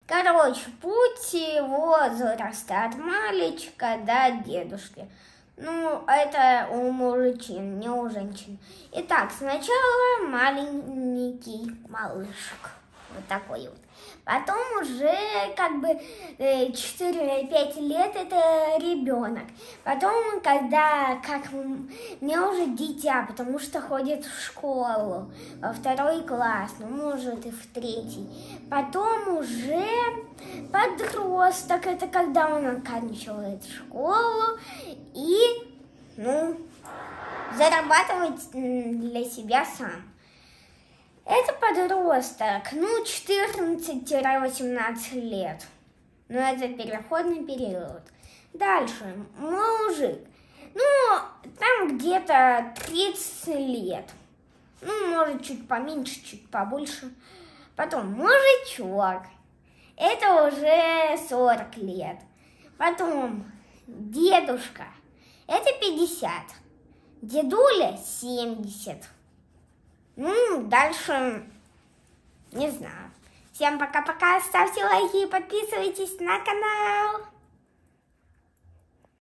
Короче, путь возраста от мальчика до дедушки. Ну, это у мужчин, не у женщин. Итак, сначала маленький малышек. Вот такой вот. Потом уже как бы 4-5 лет это ребенок. Потом, когда, как мне уже дитя, потому что ходит в школу, во 2 класс, ну, может, и в 3. Потом уже подросток, это когда он оканчивает школу и, ну, зарабатывает для себя сам. Это подросток, ну, 14-18 лет. Но это переходный период. Дальше, мужик. Ну, там где-то 30 лет. Ну, может, чуть поменьше, чуть побольше. Потом мужичок. Это уже 40 лет. Потом дедушка. Это 50. Дедуля 70. Ну, дальше, не знаю. Всем пока-пока, ставьте лайки и подписывайтесь на канал.